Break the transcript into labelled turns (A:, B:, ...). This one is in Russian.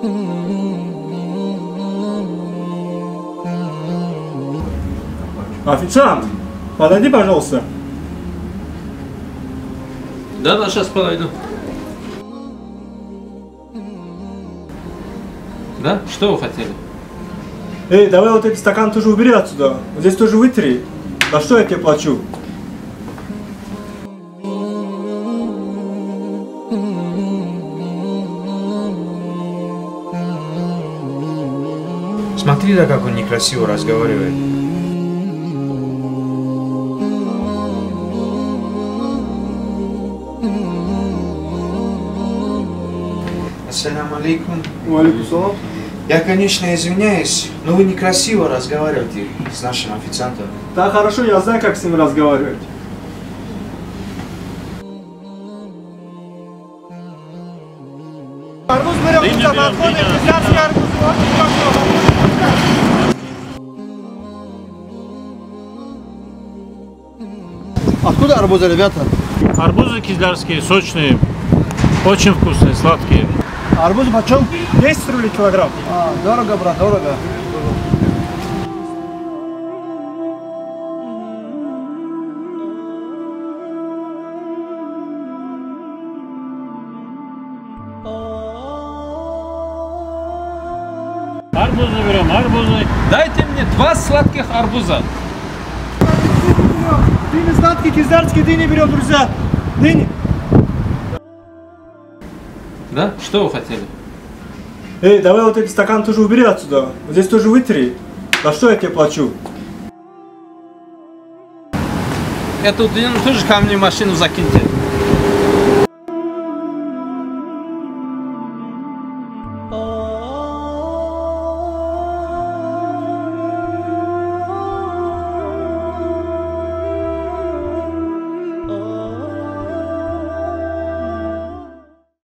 A: Официант, подойди, пожалуйста.
B: Да, сейчас подойду. Да? Что вы хотели?
A: Эй, давай вот этот стакан тоже убери отсюда. Вот здесь тоже вытри. За что я тебе плачу?
C: Смотри, да, как он некрасиво разговаривает. Ассаляму алейкум.
A: Алейкум.
C: Я, конечно, извиняюсь, но вы некрасиво разговариваете с нашим официантом.
A: Да, хорошо, я знаю, как с ним разговаривать. Арбуз берем, кизлярский арбуз.
D: Откуда арбузы, ребята?
E: Арбузы кизлярские, сочные, очень вкусные, сладкие.
D: Арбуз почем?
A: 10 рублей килограмм.
D: Дорого, брат, дорого.
E: Арбузы берем, арбузы.
B: Дайте мне 2 сладких арбуза.
A: Дыни сладкие, кизлярские дыни берем, друзья. Дыни.
B: Да? Что вы хотели?
A: Эй, давай вот этот стакан тоже убери отсюда. Вот здесь тоже вытри. За что я тебе плачу?
B: Эту дыню тоже ко мне в машину закиньте.